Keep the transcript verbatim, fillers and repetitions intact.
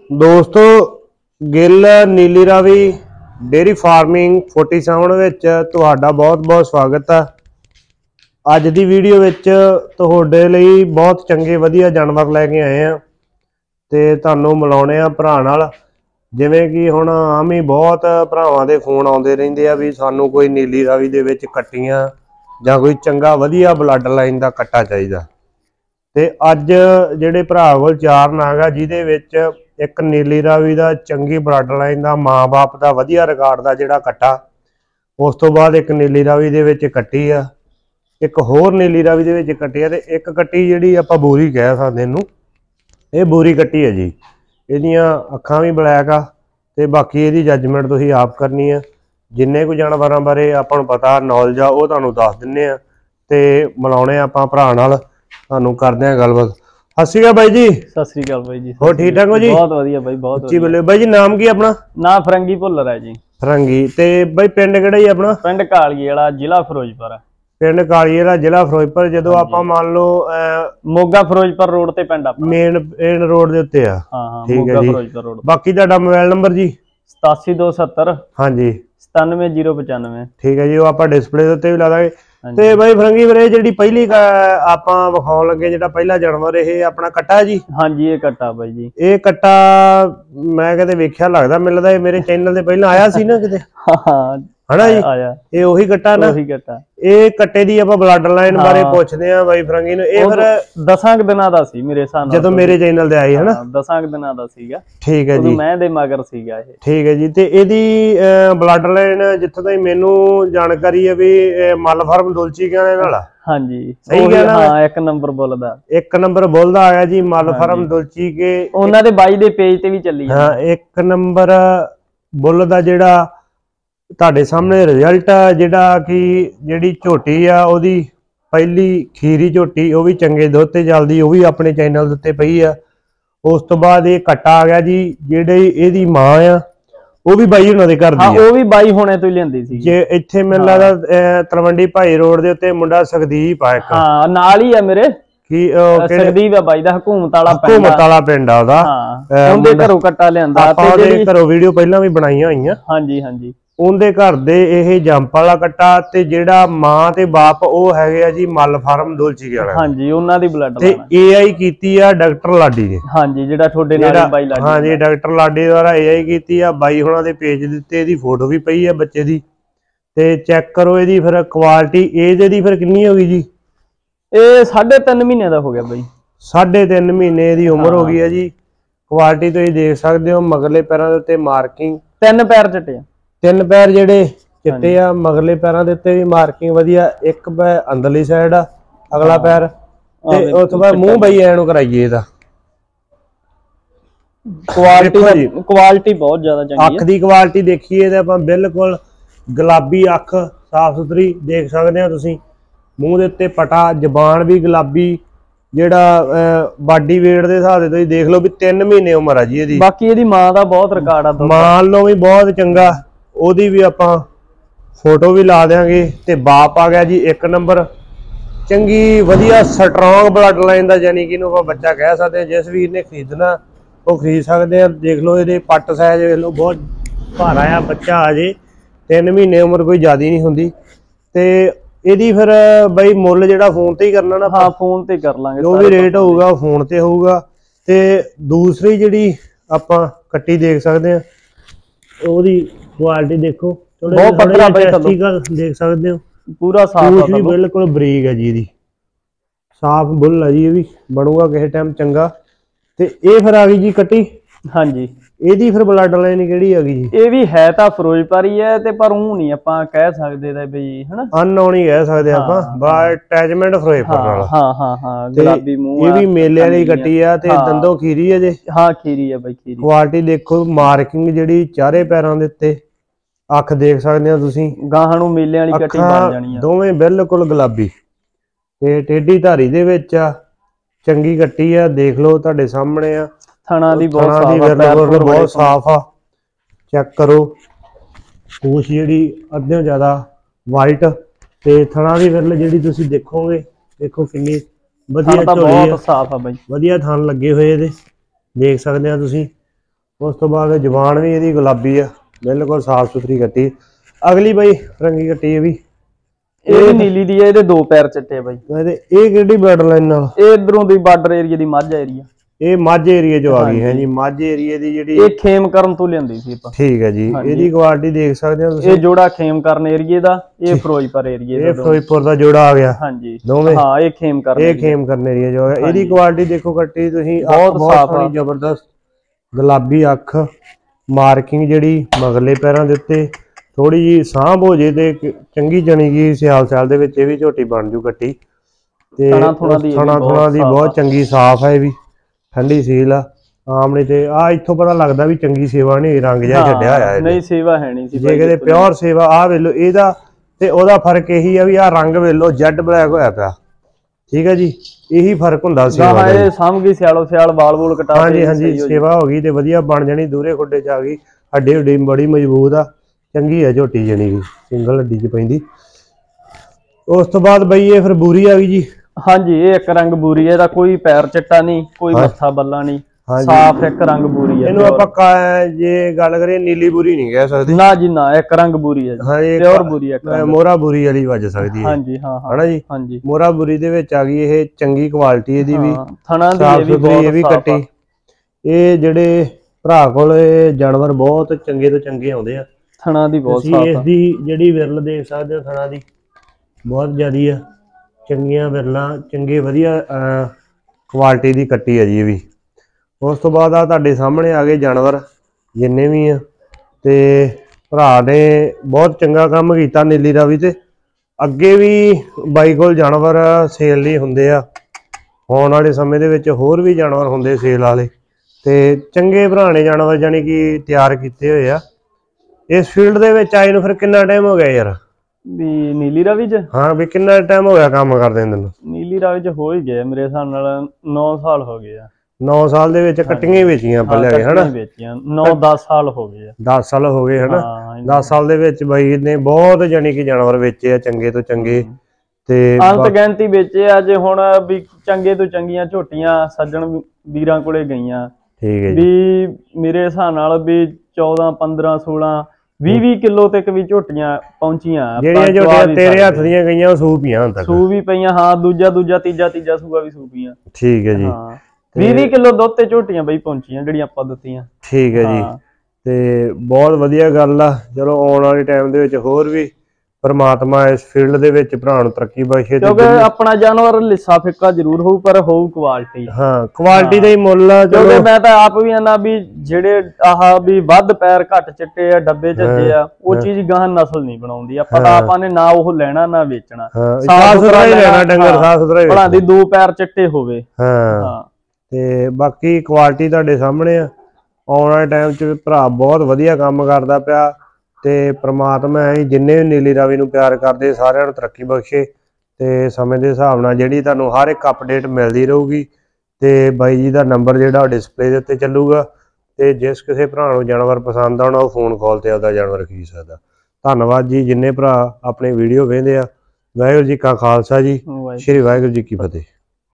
दोस्तों गिल नीली Ravi dairy farming सैंतालीस विच तुहाडा बहुत बहुत स्वागत है। अज दी वीडियो विच तुहाडे लई बहुत चंगे वधिया जानवर लैके आए हैं ते तुहानूं मिलाउणे आ भरा नाल। जिवें कि हुण आम ही बहुत भरावां दे फोन आउंदे रहिंदे आ भी सानूं कोई नीली रावी दे विच कट्टियां जां कोई चंगा वधिया ब्लड लाइन दा कट्टा चाहीदा। ते अज जिहड़े भरा कोल चार नाग आ जिहदे विच एक नीली रावी का चंगी ब्लड लाइन का माँ बाप का वधिया रिकॉर्ड का जिहड़ा कट्टा, उस तो बाद एक नीली रावी दे विच कट्टी आ, एक होर नीली रावी दे विच कट्टी आ, ते एक कट्टी जिहड़ी आपां बूरी कह सकदे इहनूं, ये बूरी कट्टी है जी। इहदियां अखां भी ब्लैक आ ते बाकी इहदी जजमेंट तुसीं आप करनी है। जिन्ने कुछ जानवरां बारे आपां नूं पता नॉलेज आ वो तुहानूं दस दिंने आ ते मिलाउणे आपां भरा नाल, तुहानूं करदे आ गलबात। सत श्री अकाल बाई जी। सत श्री अकाल बाई जी। हो ठीक ठाक हो जी? बहुत वधिया बाई, बहुत अच्छी बोले बाई जी। नाम की अपना? नाम फरंगी भुल्लर है जी। फरंगी। ते बाई पिंड किहड़ा जी अपना? पिंड काली वाला, जिला फिरोजपुर है। पिंड काली वाला, जिला फिरोजपुर। जदों आपां मान लो मोगा फिरोजपुर रोड ते पिंड अपना, मेन मेन रोड दे उत्ते आ। हां हां, ठीक है मोगा जी। फिरोजपुर रोड। बाकी तुहाडा मोबाइल नंबर जी? सतासी दो सत्तर हां जी सतानवे जीरो पचानवे। ठीक है जी, वो आपां डिस्प्ले दे उत्ते भी ला दांगे। ते बाई फरंगी वीरे जिहड़ी पहली आपां विखाउण लगे जिहड़ा पहला जानवर ये अपना कट्टा है जी? हां जी, ये कट्टा बाई जी। ये कट्टा मैं किते वेख्या लगदा, मिलदा ये मेरे चैनल ते पहला आया सी ना किते? हां हां है ना जी, आया। ये ओही कट्टा ना? ओही कट्टा। ये कट्टे दी आपां ब्लड लाइन बारे पुछदे आ बाई फरंगी नूं। ये फिर दसां क दिनां दा सी मेरे हिसाब नाल, जदों मेरे चैनल ते आई है ना? दसां क दिनां दा सीगा। ठीक है जी। मैं दे मगर सीगा ये। ठीक है जी। ते इहदी ब्लड लाइन जित्थों ताईं मैनूं जानकारी है भी मल फार्म दुलची कहणे नाल। हां जी, सही है ना? हां, एक नंबर बोलदा, एक नंबर बोलदा आया जी मल फार्म दुलची के। उन्हां दे बाई दे पेज ते भी चली हां, एक नंबर बुल दा जिहड़ा ਤੁਹਾਡੇ ਸਾਹਮਣੇ ਰਿਜ਼ਲਟ ਆ ਜਿਹੜਾ ਕਿ ਜਿਹੜੀ ਝੋਟੀ ਆ ਉਹਦੀ ਪਹਿਲੀ ਖੀਰੀ ਝੋਟੀ ਉਹ ਵੀ ਚੰਗੇ ਦੁੱਧ ਤੇ ਚੱਲਦੀ, ਉਹ ਵੀ ਆਪਣੇ ਚੈਨਲ ਦੇ ਉੱਤੇ ਪਈ ਆ। ਉਸ ਤੋਂ ਬਾਅਦ ਇਹ ਕੱਟਾ ਆ ਗਿਆ ਜੀ, ਜਿਹੜੀ ਇਹਦੀ ਮਾਂ ਆ ਉਹ ਵੀ ਬਾਈ ਉਹਨਾਂ ਦੇ ਘਰ ਦੀ ਆ। ਉਹ ਵੀ ਬਾਈ ਹੁਣੇ ਤੋਂ ਹੀ ਲੈਂਦੀ ਸੀ ਜੇ ਇੱਥੇ ਮੈਨੂੰ ਲੱਗਦਾ ਤਲਵੰਡੀ ਭਾਈ ਰੋਡ ਦੇ ਉੱਤੇ ਮੁੰਡਾ ਸੁਖਦੀਪ ਆ ਇੱਕ, ਹਾਂ ਨਾਲ ਹੀ ਆ ਮੇਰੇ ਕੀ ਸੁਖਦੀਪ ਆ ਬਾਈ ਦਾ, ਹਕੂਮਤ ਵਾਲਾ ਪਿੰਡ, ਹਕੂਮਤ ਵਾਲਾ ਪਿੰਡ ਆ ਉਹਦਾ। ਉਹਦੇ ਘਰੋਂ ਕੱਟਾ ਲਿਆਂਦਾ ਤੇ ਉਹਦੇ ਘਰੋਂ ਵੀਡੀਓ ਪਹਿਲਾਂ ਵੀ ਬਣਾਈਆਂ ਹੋਈਆਂ। ਹਾਂਜੀ ਹਾਂਜੀ, ਉਹਦੇ ਘਰ ਦੇ ਇਹ ਜੰਪ ਵਾਲਾ ਕੱਟਾ ਤੇ ਜਿਹੜਾ ਮਾਂ ਤੇ ਬਾਪ ਉਹ ਹੈਗੇ ਆ ਜੀ ਮਲ ਫਾਰਮ ਦੁਲਚੀ ਵਾਲਾ। ਹਾਂਜੀ, ਉਹਨਾਂ ਦੀ ਬਲੱਡ ਤੇ ਏਆਈ ਕੀਤੀ ਆ ਡਾਕਟਰ ਲਾਡੀ ਨੇ। ਹਾਂਜੀ, ਜਿਹੜਾ ਤੁਹਾਡੇ ਨਾਲ ਬਾਈ ਲਾਡੀ। ਹਾਂਜੀ, ਡਾਕਟਰ ਲਾਡੀ ਦੁਆਰਾ ਏਆਈ ਕੀਤੀ ਆ। ਬਾਈ ਹੁਣਾਂ ਦੇ ਪੇਜ ਦਿੱਤੇ, ਇਹਦੀ ਫੋਟੋ ਵੀ ਪਈ ਆ ਬੱਚੇ ਦੀ। ਤੇ ਚੈੱਕ ਕਰੋ ਇਹਦੀ ਫਿਰ ਕੁਆਲਿਟੀ। ਏਜ ਇਹਦੀ ਫਿਰ ਕਿੰਨੀ ਹੋ ਗਈ ਜੀ? ਇਹ ਸਾਢੇ ਤਿੰਨ ਮਹੀਨੇ ਦਾ ਹੋ ਗਿਆ ਬਾਈ। ਸਾਢੇ ਤਿੰਨ ਮਹੀਨੇ ਦੀ ਉਮਰ ਹੋ ਗਈ ਆ ਜੀ। ਕੁਆਲਿਟੀ ਤੁਸੀਂ ਦੇਖ ਸਕਦੇ ਹੋ, ਮਗਰਲੇ ਪੈਰਾਂ ਦੇ ਉੱਤੇ ਮਾਰਕਿੰਗ, ਤਿੰਨ ਪੈਰ ਚਿੱਟੇ ਆ, ਤਿੰਨ ਪੈਰ ਜਿਹੜੇ ਚਿੱਟੇ ਆ। ਮਗਰਲੇ ਪੈਰਾਂ ਦੇ ਉੱਤੇ ਵੀ ਮਾਰਕਿੰਗ ਵਧੀਆ। ਇੱਕ ਪੈਰ ਅੰਦਰਲੀ ਸਾਈਡ ਆ, ਅਗਲਾ ਪੈਰ, ਤੇ ਉਸ ਤੋਂ ਬਾਅਦ ਮੂੰਹ ਬਈ ਐ ਨੂੰ ਕਰਾਈਏ ਇਹਦਾ। ਕੁਆਲਿਟੀ ਕੁਆਲਿਟੀ ਬਹੁਤ ਜ਼ਿਆਦਾ ਚੰਗੀ ਹੈ। ਅੱਖ ਦੀ ਕੁਆਲਿਟੀ ਦੇਖੀਏ ਤੇ ਆਪਾਂ ਬਿਲਕੁਲ ਗੁਲਾਬੀ ਅੱਖ, ਸਾਫ ਸੁਥਰੀ ਦੇਖ ਸਕਦੇ ਹੋ ਤੁਸੀਂ। ਮੂੰਹ ਦੇ ਉੱਤੇ ਪਟਾ, ਜ਼ਬਾਨ ਵੀ ਗੁਲਾਬੀ, ਜਿਹੜਾ ਬਾਡੀ ਵੇਟ ਦੇ ਹਿਸਾਬ ਦੇ ਤੁਸੀਂ ਦੇਖ ਲਓ ਵੀ ਤਿੰਨ ਮਹੀਨੇ ਉਮਰ ਆ ਜੀ ਇਹਦੀ। ਬਾਕੀ ਇਹਦੀ ਮਾਂ ਦਾ ਬਹੁਤ ਰਿਕਾਰਡ ਆ, ਮਾਂ ਵੱਲੋਂ ਵੀ ਬਹੁਤ ਚੰਗਾ, ਉਹਦੀ ਵੀ ਆਪਾਂ ਫੋਟੋ ਵੀ ਲਾ ਦਿਆਂਗੇ। ਤੇ ਬਾਪ ਆ ਗਿਆ ਜੀ ਇੱਕ ਨੰਬਰ, ਚੰਗੀ ਵਧੀਆ ਸਟਰੋਂਗ ਬਲੱਡ ਲਾਈਨ ਦਾ, ਯਾਨੀ ਕਿ ਇਹਨੂੰ ਆਪਾਂ ਬੱਚਾ ਕਹਿ ਸਕਦੇ ਹਾਂ। ਜਿਸ ਵੀਰ ਨੇ ਖਰੀਦਣਾ ਉਹ ਖਰੀਦ ਸਕਦੇ ਆ। ਦੇਖ ਲਓ ਇਹਦੇ ਪੱਟ ਸਾਈਜ਼ ਵੇਖ ਲਓ, ਬਹੁਤ ਭਾਰਾ ਆ ਬੱਚਾ। ਅਜੇ ਤਿੰਨ ਮਹੀਨੇ ਉਮਰ ਕੋਈ ਜ਼ਿਆਦਾ ਨਹੀਂ ਹੁੰਦੀ। ਤੇ ਇਹਦੀ ਫਿਰ ਬਈ ਮੁੱਲ ਜਿਹੜਾ ਫੋਨ ਤੇ ਹੀ ਕਰਨਾ ਨਾ? ਹਾਂ, ਫੋਨ ਤੇ ਕਰ ਲਾਂਗੇ, ਜੋ ਵੀ ਰੇਟ ਹੋਊਗਾ ਉਹ ਫੋਨ ਤੇ ਹੋਊਗਾ। ਤੇ ਦੂਸਰੀ ਜਿਹੜੀ ਆਪਾਂ ਕੱਟੀ ਦੇਖ ਸਕਦੇ ਆ, ਉਹਦੀ ਕੁਆਲਿਟੀ ਦੇਖੋ, ਬਹੁਤ ਪਤਲਾ ਟੈਸਟੀਕਲ ਦੇਖ ਸਕਦੇ ਹੋ, ਪੂਰਾ ਸਾਫ ਵੀ ਬਿਲਕੁਲ ਬਰੀਕ ਹੈ ਜੀ। ਇਹਦੀ ਸਾਫ ਬੁੱਲ ਹੈ ਜੀ, ਇਹ ਵੀ ਬਣੂਗਾ ਕਿਸੇ ਟਾਈਮ ਚੰਗਾ। ਤੇ ਇਹ ਫਿਰ ਆ ਗਈ ਜੀ ਕੱਟੀ। ਹਾਂਜੀ, ਇਹਦੀ ਫਿਰ ਬਲੱਡ ਲਾਈਨ ਕਿਹੜੀ ਆ ਗਈ ਜੀ? ਇਹ ਵੀ ਹੈ ਤਾਂ ਫਿਰੋਜ਼ਪੁਰ ਹੀ ਹੈ, ਤੇ ਪਰ ਉਹ ਨਹੀਂ ਆਪਾਂ ਕਹਿ ਸਕਦੇ ਤਾਂ ਬਈ ਹਨਾ, ਅਨਨੋਨ ਹੀ ਕਹਿ ਸਕਦੇ ਆਪਾਂ, ਬਾ ਅਟੈਚਮੈਂਟ ਫਿਰੋਜ਼ਪੁਰ ਨਾਲ। ਹਾਂ ਹਾਂ ਹਾਂ, ਗੁਲਾਬੀ ਮੂੰਹ। ਇਹ ਵੀ ਮੇਲੇ ਵਾਲੀ ਕੱਟੀ ਆ ਤੇ ਦੰਦੋਂ ਖੀਰੀ ਹੈ ਜੇ। ਹਾਂ, ਖੀਰੀ ਆ ਬਈ, ਖੀਰੀ। ਕੁਆਲਿਟੀ ਦੇਖੋ, ਮਾਰਕਿੰਗ ਜਿਹੜੀ ਚਾਰੇ ਪੈਰਾਂ ਦੇ ਉੱਤੇ, ਅੱਖ ਦੇਖ ਸਕਦੇ ਹੋ ਤੁਸੀਂ। ਗਾਹਾਂ ਨੂੰ ਮੇਲੇ ਵਾਲੀ ਕੱਟੀ ਬਣ ਜਾਣੀ ਆ। ਦੋਵੇਂ ਬਿਲਕੁਲ ਗੁਲਾਬੀ ਤੇ ਟੇਢੀ ਧਾਰੀ ਦੇ ਵਿੱਚ ਆ, ਚੰਗੀ ਕੱਟੀ ਆ। ਦੇਖ ਲਓ ਤੁਹਾਡੇ ਸਾਹਮਣੇ ਆ, ਥਣਾ ਦੀ ਬਹੁਤ ਬਹੁਤ ਸਾਫ ਆ। ਚੈੱਕ ਕਰੋ, ਪੂਛ ਜਿਹੜੀ ਅੱਧਿਓਂ ਜ਼ਿਆਦਾ ਵਾਈਟ, ਤੇ ਥਣਾ ਦੀ ਵਿਰਲ ਜਿਹੜੀ ਤੁਸੀਂ ਦੇਖੋਗੇ, ਦੇਖੋ ਕਿੰਨੀ ਵਧੀਆ ਝੋਲੀ ਆ, ਸਾਫ ਆ ਬਾਈ, ਵਧੀਆ ਥਣ ਲੱਗੇ ਹੋਏ ਇਹਦੇ, ਦੇਖ ਸਕਦੇ ਆ ਤੁਸੀਂ। ਉਸ ਤੋਂ ਬਾਅਦ ਜਵਾਨ ਵੀ ਇਹਦੀ ਗੁਲਾਬੀ ਆ, ਬਿਲਕੁਲ ਸਾਫ ਸੁਥਰੀ ਕੱਟੀ। ਅਗਲੀ ਬਾਈ ਫਰੰਗੀ ਕੱਟੀ ਇਹ ਵੀ ਇਹ ਵੀ ਨੀਲੀ ਦੀ ਹੈ, ਇਹਦੇ ਦੋ ਪੈਰ ਚਿੱਟੇ ਬਾਈ। ਇਹਦੇ ਇਹ ਕਿਹੜੀ ਬਾਰਡਰ ਲਾਈਨ ਨਾਲ? ਇਹ ਇਧਰੋਂ ਦੀ ਬਾਰਡਰ ਏਰੀਆ ਦੀ ਮਾਝਾ ਏਰੀਆ। ਇਹ ਮਾਝੇ ਏਰੀਆ ਚੋਂ ਆ ਗਈ ਹੈ ਜੀ। ਮਾਝੇ ਏਰੀਆ ਦੀ ਜਿਹੜੀ ਇਹ ਖੇਮ ਕਰਨ ਤੋਂ ਲਿਆਂਦੀ ਸੀ ਆਪਾਂ। ਠੀਕ ਹੈ ਜੀ। ਇਹਦੀ ਕੁਆਲਿਟੀ ਦੇਖ ਸਕਦੇ ਹੋ ਤੁਸੀਂ। ਇਹ ਜੋੜਾ ਖੇਮ ਕਰਨ ਏਰੀਏ ਦਾ, ਇਹ ਫਿਰੋਜ਼ਪੁਰ ਏਰੀਏ ਦਾ। ਇਹ ਫਿਰੋਜ਼ਪੁਰ ਦਾ ਜੋੜਾ ਆ ਗਿਆ। ਹਾਂਜੀ ਦੋਵੇਂ। ਹਾਂ ਇਹ ਖੇਮ ਕਰਨ ਇਹ ਖੇਮ ਕਰਨ ਏਰੀਆ ਜੋ ਹੈ। ਇਹਦੀ ਕੁਆਲਿਟੀ ਦੇਖੋ ਕੱਟੀ ਤੁਸੀਂ, ਬਹੁਤ ਸਾਫ ਆ, ਜ਼ਬਰਦਸਤ ਗੁਲਾਬੀ ਅੱਖ, ਮਾਰਕਿੰਗ ਜਿਹੜੀ ਮਗਲੇ ਪੈਰਾਂ ਦੇ ਉੱਤੇ ਥੋੜੀ ਜੀ ਸਾਂਭ ਹੋ ਜੇ ਤੇ ਚੰਗੀ ਜਣੀ ਕੀ ਸਿਆਲ ਸਿਆਲ ਦੇ ਵਿੱਚ ਇਹ ਵੀ ਝੋਟੀ ਬਣ ਜੂ ਕੱਟੀ। ਤੇ ਥਣਾ ਥੁਣਾ ਦੀ ਬਹੁਤ ਚੰਗੀ ਸਾਫ ਹੈ। ਇਹ ਵੀ ਠੰਡੀ ਸੀਲ ਆ ਆਮਣੇ ਤੇ ਆ ਇੱਥੋਂ ਪਤਾ ਲੱਗਦਾ ਵੀ ਚੰਗੀ ਸੇਵਾ ਨਹੀਂ, ਰੰਗ ਜਿਹਾ ਛੱਡਿਆ ਹੋਇਆ। ਨਹੀਂ ਸੇਵਾ ਹੈ ਨਹੀਂ ਸੀ ਜੇ ਕਿਤੇ ਪਿਓਰ ਸੇਵਾ ਆ ਵੇਲੋ ਇਹਦਾ ਤੇ ਉਹਦਾ ਫਰਕ ਇਹੀ ਆ ਵੀ ਆ ਰੰਗ ਵੇਲੋ ਜੈਡ ਬਲੈਕ ਹੋਇਆ ਪਿਆ। ਠੀਕ ਹੈ ਜੀ, ਇਹੀ ਫਰਕ ਹੁੰਦਾ ਸੇਵਾ ਦਾ। ਇਹ ਸਾਂਭ ਗਈ ਸਿਆਲੋ ਸਿਆਲ ਬਾਲ ਬੂਲ ਕਟਾ ਕੇ। ਹਾਂਜੀ ਹਾਂਜੀ ਸੇਵਾ ਹੋ ਗਈ ਤੇ ਵਧੀਆ ਬਣ ਜਾਣੀ, ਦੂਰੇ ਖੁੱਡੇ ਚ ਆ ਗਈ। ਹੱਡੀ ਹੁੱਡੀ ਬੜੀ ਮਜ਼ਬੂਤ ਆ, ਚੰਗੀ ਆ ਝੋਟੀ ਜਣੀ ਸਿੰਗਲ ਹੱਡੀ ਚ ਪੈਂਦੀ। ਉਸ ਤੋਂ ਬਾਅਦ ਬਈ ਇਹ ਫਿਰ ਬੂਰੀ ਆ ਗਈ ਜੀ। ਹਾਂਜੀ ਇਹ ਇੱਕ ਰੰਗ ਬੂਰੀ ਹੈ, ਇਹਦਾ ਕੋਈ ਪੈਰ ਚਿੱਟਾ ਨਹੀਂ, ਕੋਈ ਮੱਥਾ ਬੱਲਾ ਨਹੀਂ, ਸਾਫ ਇੱਕ ਰੰਗ ਬੂਰੀ ਹੈ। ਇਹਨੂੰ ਆਪਾਂ ਜੇ ਗੱਲ ਕਰੀਏ ਨੀਲੀ ਬੂਰੀ ਨਹੀਂ ਕਹਿ ਸਕਦੇ ਨਾ ਜੀ ਨਾ, ਇੱਕ ਰੰਗ ਬੂਰੀ ਹੈ। ਹਾਂਜੀ ਪਿਓਰ ਬੂਰੀ ਹੈ, ਮੋਹਰਾ ਬੂਰੀ ਵਾਲੀ ਵੱਜ ਸਕਦੀ ਹੈ। ਹਾਂਜੀ ਹਾਂ ਹਾਂ ਹਨਾ ਜੀ। ਹਾਂਜੀ ਮੋਹਰਾ ਬੂਰੀ ਦੇ ਵਿੱਚ ਆ ਗਈ ਇਹ, ਚੰਗੀ ਕੁਆਲਿਟੀ ਇਹਦੀ ਵੀ, ਥਣਾ ਦੀ ਇਹ ਵੀ ਬਹੁਤ ਇਹ ਵੀ ਕੱਟੀ। ਇਹ ਜਿਹੜੇ ਭਰਾ ਕੋਲ ਜਾਨਵਰ ਬਹੁਤ ਚੰਗੇ ਤੋਂ ਚੰਗੇ ਆਉਂਦੇ ਆ। ਥਣਾ ਦੀ ਬਹੁਤ ਸਾਫ ਆ। ਇਸ ਦੀ ਜਿਹੜੀ ਵਿਰਲ ਦੇਖ ਸਕਦੇ ਹੋ, ਥਣਾ ਦੀ ਬਹੁਤ ਜ਼ਿਆਦੀ ਆ, ਚੰਗੀਆਂ ਵਿਰਲਾਂ, ਚੰਗੇ ਵਧੀਆ ਕੁਆਲਿਟੀ ਦੀ ਕੱਟੀ ਹੈ ਜੀ ਇਹ ਵੀ। ਉਸ ਤੋਂ ਬਾਅਦ ਆ ਤੁਹਾਡੇ ਸਾਹਮਣੇ ਆ ਗਏ ਜਾਨਵਰ ਜਿੰਨੇ ਵੀ ਆ, ਤੇ ਭਰਾ ਨੇ ਬਹੁਤ ਚੰਗਾ ਕੰਮ ਕੀਤਾ ਨੀਲੀ ਰਾਵੀ ਤੇ। ਅੱਗੇ ਵੀ ਬਾਈ ਕੋਲ ਜਾਨਵਰ ਸੇਲ ਲਈ ਹੁੰਦੇ ਆ, ਆਉਣ ਵਾਲੇ ਸਮੇਂ ਦੇ ਵਿੱਚ ਹੋਰ ਵੀ ਜਾਨਵਰ ਹੁੰਦੇ ਸੇਲ ਵਾਲੇ, ਤੇ ਚੰਗੇ ਭਰਾ ਨੇ ਜਾਨਵਰ ਜਾਨੀ ਕਿ ਤਿਆਰ ਕੀਤੇ ਹੋਏ ਆ। ਇਸ ਫੀਲਡ ਦੇ ਵਿੱਚ ਆਏ ਨੂੰ ਫਿਰ ਕਿੰਨਾ ਟਾਈਮ ਹੋ ਗਿਆ ਯਾਰ? ਵੀ ਨੀਲੀ ਰਾਵੀ ਚ? ਹਾਂ ਵੀ ਕਿੰਨਾ ਟਾਈਮ ਹੋ ਗਿਆ ਕੰਮ ਕਰਦੇ ਤੈਨੂੰ? ਨੀਲੀ ਰਾਵੀ ਚ ਹੋ ਹੀ ਗਿਆ ਮੇਰੇ ਹਿਸਾਬ ਨਾਲ ਨੌ ਸਾਲ ਹੋ ਗਏ ਆ। ਨੌ ਸਾਲ ਦੇ ਵਿੱਚ ਕੱਟੀਆਂ ਹੀ ਵੇਚੀਆਂ ਆਪਾਂ ਲੈ ਕੇ, ਹਨਾ? ਵੇਚੀਆਂ ਨੌ ਦਸ ਸਾਲ ਹੋ ਗਏ ਆ। ਦਸ ਸਾਲ ਹੋ ਗਏ ਹਨਾ? ਦਸ ਸਾਲ ਦੇ ਵਿੱਚ ਬਾਈ ਨੇ ਬਹੁਤ ਜਾਨੀ ਕਿ ਜਾਨਵਰ ਵੇਚੇ ਆ, ਚੰਗੇ ਤੋਂ ਚੰਗੇ, ਤੇ ਅੰਤ ਗਿਣਤੀ ਵੇਚੇ ਆ। ਜੇ ਹੁਣ ਵੀ ਚੰਗੇ ਤੋਂ ਚੰਗੀਆਂ ਝੋਟੀਆਂ ਸੱਜਣ ਵੀਰਾਂ ਕੋਲੇ ਗਈਆਂ, ਠੀਕ ਹੈ ਜੀ, ਵੀ ਮੇਰੇ ਹਿਸਾਬ ਨਾਲ ਵੀ ਚੌਦਾਂ ਪੰਦਰਾਂ ਸੋਲਾਂ ਵੀਹ ਵੀਹ ਕਿਲੋ ਤੱਕ ਵੀ ਝੋਟੀਆਂ ਪਹੁੰਚੀਆਂ। ਜਿਹੜੀਆਂ ਝੋਟੀਆਂ ਤੇਰੇ ਹੱਥ ਦੀਆਂ ਗਈਆਂ ਉਹ ਸੂ ਪੀਆਂ ਹੁਣ ਤੱਕ? ਸੂ ਵੀ ਪਈਆਂ, ਹਾਂ ਦੂਜਾ ਦੂਜਾ ਤੀਜਾ ਤੀਜਾ ਸੂਆ ਵੀ ਸੂ ਪਈਆਂ। ਠੀਕ ਹੈ ਜੀ। ਹਾਂ ਵੀਹ ਵੀਹ ਕਿਲੋ ਦੁੱਧ ਤੇ ਝੋਟੀਆਂ ਬਈ ਪਹੁੰਚੀਆਂ ਜਿਹੜੀਆਂ ਆਪਾਂ ਦਿੱਤੀਆਂ। ਠੀਕ ਹੈ ਜੀ, ਤੇ ਬਹੁਤ ਵਧੀਆ ਗੱਲ ਆ। ਚਲੋ ਆਉਣ ਵਾਲੇ ਟਾਈਮ ਦੇ ਵਿੱਚ ਹੋਰ ਵੀ ਪਰਮਾਤਮਾ ਇਸ ਫੀਲਡ ਦੇ ਵਿੱਚ ਭਰਾ ਨੂੰ ਤਰੱਕੀ ਬਖਸ਼ੇ। ਕਿਉਂਕਿ ਆਪਣਾ ਜਾਨਵਰ ਲਿੱਸਾ ਫਿੱਕਾ ਜ਼ਰੂਰ ਹੋਊ ਪਰ ਹੋਊ ਕੁਆਲਿਟੀ। ਹਾਂ ਕੁਆਲਿਟੀ ਦਾ ਹੀ ਮੁੱਲ ਆ। ਕਿਉਂਕਿ ਮੈਂ ਤਾਂ ਆਪ ਵੀ ਆਨਾ ਵੀ ਜਿਹੜੇ ਆਹ ਵੀ ਵੱਧ ਪੈਰ ਘੱਟ ਚਿੱਟੇ ਆ, ਡੱਬੇ ਚੱਜੇ ਆ, ਉਹ ਚੀਜ਼ ਗਾਹਾਂ ਨਸਲ ਨਹੀਂ ਬਣਾਉਂਦੀ। ਆਪਾਂ ਤਾਂ ਆਪਾਂ ਨੇ ਨਾ ਉਹ ਲੈਣਾ ਨਾ ਵੇਚਣਾ, ਸਾਫ ਸੁਥਰਾ ਹੀ ਲੈਣਾ ਡੰਗਰ, ਸਾਫ ਸੁਥਰਾ ਹੀ ਭਲਾ ਦੀ ਦੋ ਪੈਰ ਚਿੱਟੇ ਹੋਵੇ। ਹਾਂ ਤੇ ਬਾਕੀ ਕੁਆਲਿਟੀ ਤੁਹਾਡੇ ਸਾਹਮਣੇ ਆ। ਆਉਣ ਵਾਲੇ ਟਾਈਮ 'ਚ ਭਰਾ ਬਹੁਤ ਵਧੀਆ ਕੰਮ ਕਰਦਾ ਪਿਆ, ਤੇ ਪ੍ਰਮਾਤਮਾ ਹੈ ਜਿੰਨੇ ਵੀ ਨੀਲੀ ਰਾਵੀ ਨੂੰ ਪਿਆਰ ਕਰਦੇ ਸਾਰਿਆਂ ਨੂੰ ਤਰੱਕੀ ਬਖਸ਼ੇ, ਤੇ ਸਮੇਂ ਦੇ ਹਿਸਾਬ ਨਾਲ ਜਿਹੜੀ ਤੁਹਾਨੂੰ ਹਰ ਇੱਕ ਅਪਡੇਟ ਮਿਲਦੀ ਰਹੂਗੀ। ਤੇ ਬਾਈ ਜੀ ਦਾ ਨੰਬਰ ਜਿਹੜਾ ਡਿਸਪਲੇ ਦੇ ਉੱਤੇ ਚੱਲੂਗਾ, ਤੇ ਜਿਸ ਕਿਸੇ ਭਰਾ ਨੂੰ ਜਾਨਵਰ ਪਸੰਦ ਆਉਣਾ ਉਹ ਫੋਨ ਕਾਲ ਤੇ ਆਪਦਾ ਜਾਨਵਰ ਖਰੀਦ ਸਕਦਾ। ਧੰਨਵਾਦ ਜੀ ਜਿੰਨੇ ਭਰਾ ਆਪਣੇ ਵੀਡੀਓ ਵੇਖਦੇ ਆ। ਵਾਹਿਗੁਰੂ ਜੀ ਕਾ ਖਾਲਸਾ ਜੀ, ਸ਼੍ਰੀ ਵਾਹਿਗੁਰੂ ਜੀ ਕੀ ਫਤਿਹ।